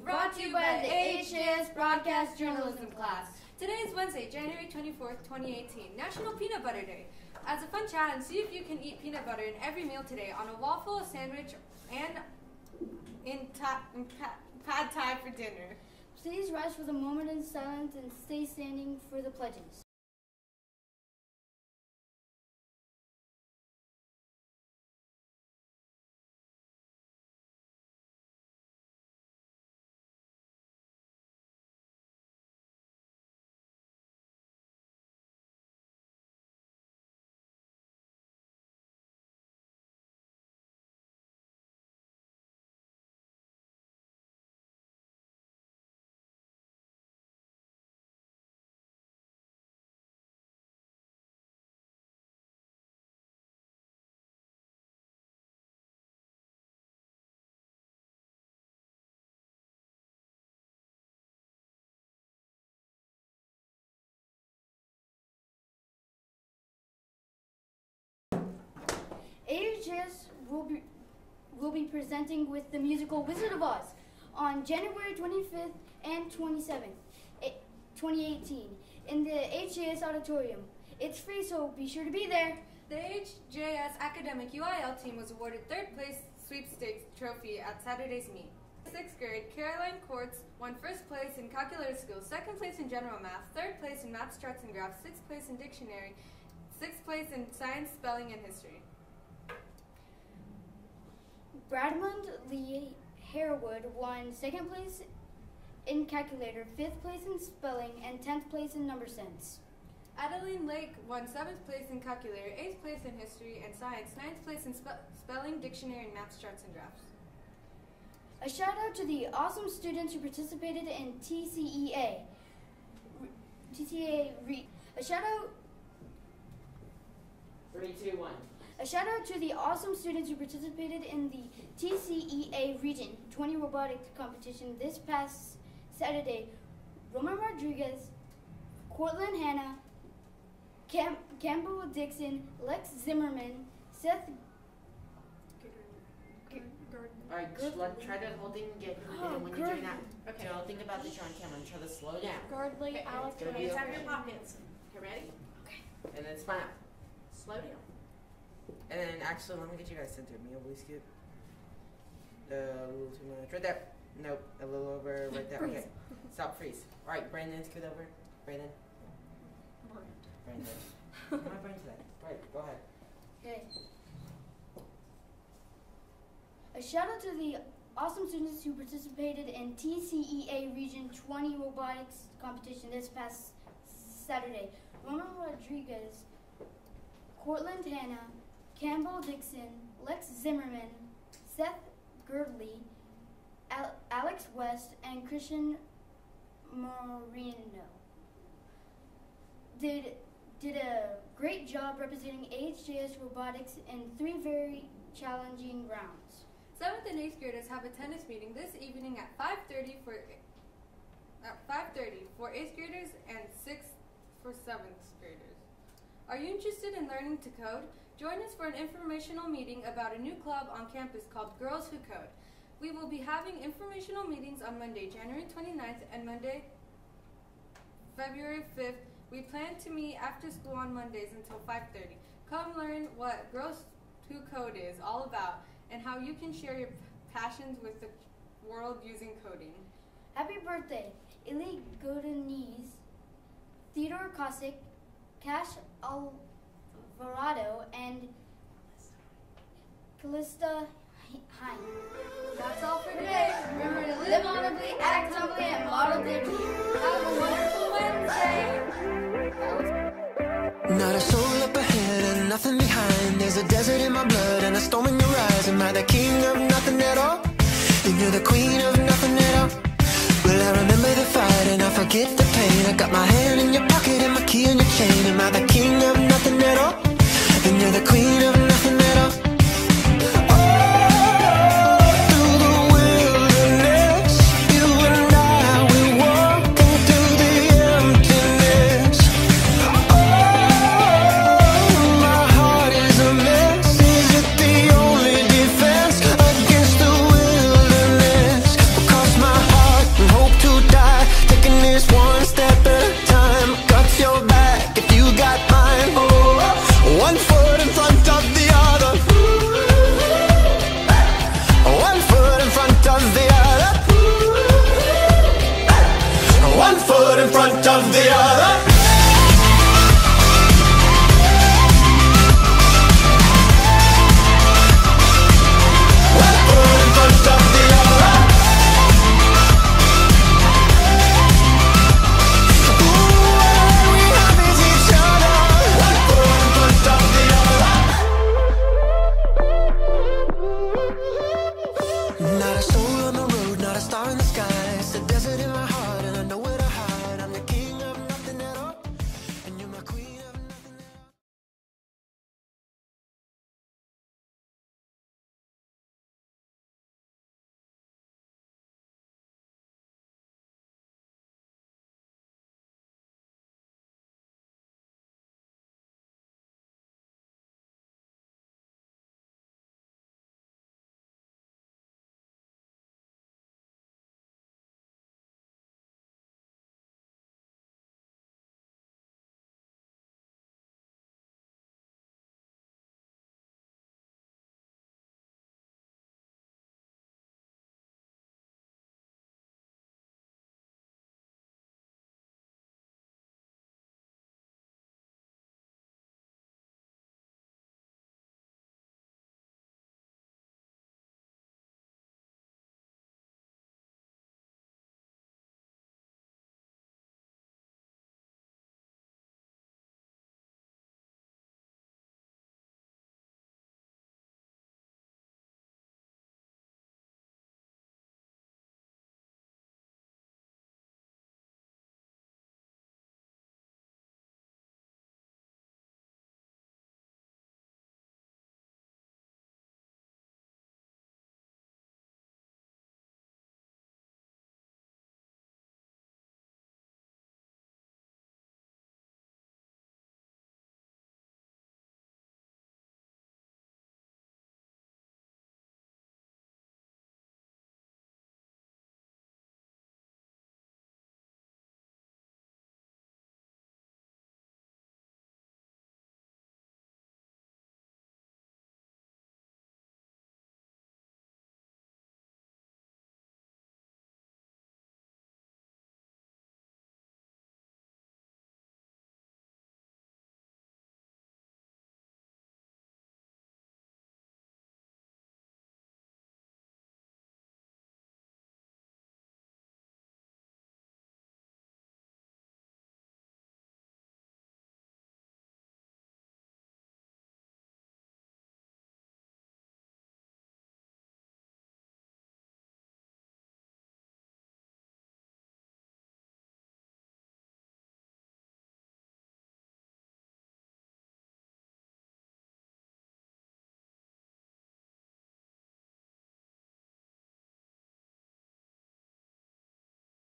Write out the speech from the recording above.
brought to you by the HJS Broadcast Journalism class. Today is Wednesday, January 24th, 2018, National Peanut Butter Day. As a fun challenge, see if you can eat peanut butter in every meal today on a waffle, a sandwich, and in pad thai for dinner. Please rise for the moment in silence and stay standing for the pledges. HJS will be presenting with the musical Wizard of Oz on January 25th and 27th, 2018 in the HJS Auditorium. It's free, so be sure to be there. The HJS Academic UIL team was awarded third place sweepstakes trophy at Saturday's meet. 6th grade, Caroline Courts won first place in calculator skills, second place in general math, third place in math, charts, and graphs, sixth place in dictionary, sixth place in science, spelling, and history. Bradmond Lee Harewood won second place in calculator, fifth place in spelling, and 10th place in number sense. Adeline Lake won 7th place in calculator, 8th place in history and science, 9th place in spelling, dictionary, and math, charts, and graphs. A shout out to the awesome students who participated in TCEA. A shout out. 3, 2, 1. A shout out to the awesome students who participated in the TCEA Region 20 Robotics Competition this past Saturday. Roman Rodriguez, Cortland Hanna, Campbell Dixon, Lex Zimmerman, Seth. Alright, try the whole thing again. And when you're doing that, okay, don't think about this, you're on camera. Try to slow down. Gardley, Alex, hands out of your pockets. Okay, ready? Okay. And then smile. Slow down. And then actually, let me get you guys centered. Me, please skip. A little too much. Right there. Nope. A little over. Right there. Okay. Stop. Freeze. All right, Brandon, scoot over. Brandon. Brandon. My brain today. Right. Go ahead. Okay. A shout out to the awesome students who participated in TCEA Region 20 Robotics Competition this past Saturday. Roman Rodriguez, Cortland Hanna, Campbell Dixon, Lex Zimmerman, Seth Girdley, Alex West, and Christian Marino did a great job representing HJS Robotics in 3 very challenging rounds. 7th and 8th graders have a tennis meeting this evening at 5:30 for 8th graders and 6 for 7th graders. Are you interested in learning to code? Join us for an informational meeting about a new club on campus called Girls Who Code. We will be having informational meetings on Monday, January 29th and Monday, February 5th. We plan to meet after school on Mondays until 5:30. Come learn what Girls Who Code is all about and how you can share your passions with the world using coding. Happy birthday, Ili Godinese, Theodore Kosick, Cash Alvarado, and Callista Hine. That's all for today. Remember to live honorably, act humbly, and model dignity. Have a wonderful Wednesday. Not a soul up ahead and nothing behind. There's a desert in my blood and a storm in your eyes. Am I the king of nothing at all? Then you're the queen of nothing at all. Well, I remember the fight and I forget the pain. I got my hand in your pocket and my key in your chain. Am I the king of nothing at all? Then you're the queen of